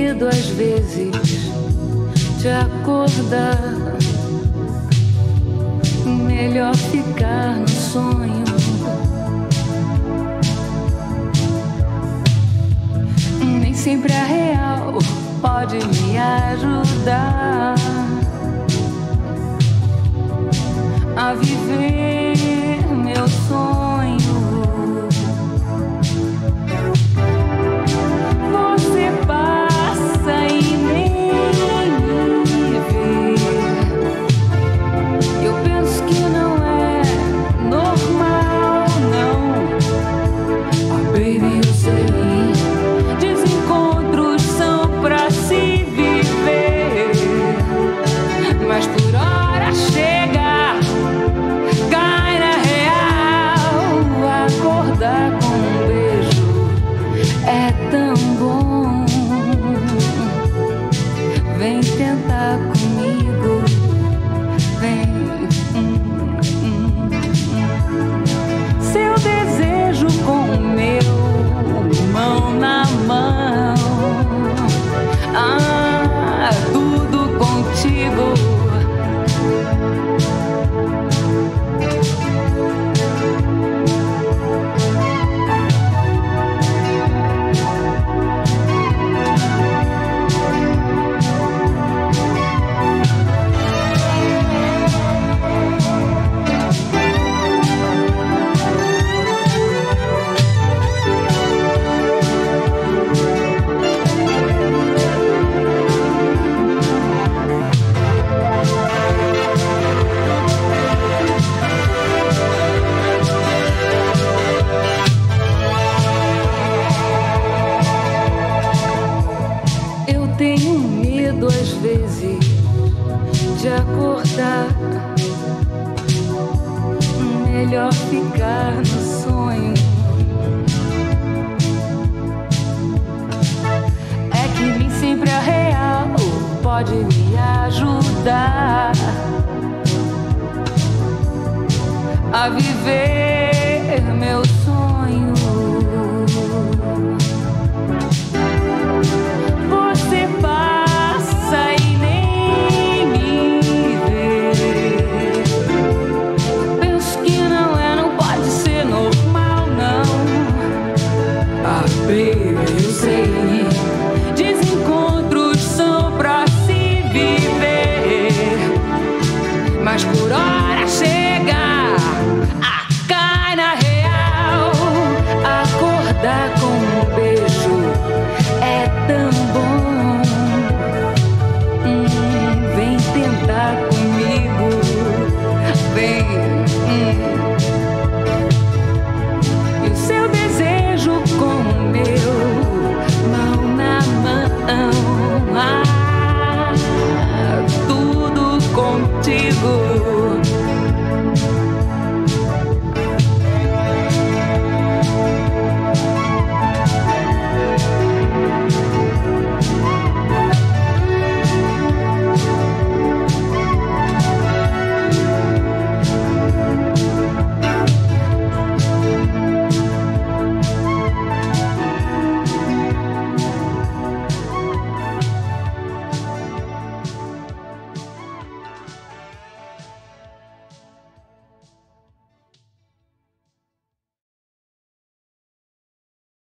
medo às vezes de acordar. Melhor ficar no sonho. Nem sempre a real pode me ajudar a viver meu sonho. Você passa e nem me vê. Eu penso que não é normal, não. Ah, baby, eu sei. Desencontros são pra se viver, mas por hora chega, cai na real. Acordar com um beijo é tão bom. Vem tentar comigo, vem. Seu desejo com o meu, mão na mão. Ah, tudo contigo. Tenho medo às vezes de acordar. Melhor ficar no sonho. É que nem sempre a real pode me ajudar a viver meu sonho. Você passa e nem me vê. Penso que não pode ser normal, não. Ah, baby, eu sei. Desencontros são pra se viver, mas por hora chega, cai na real. Acordar com um beijo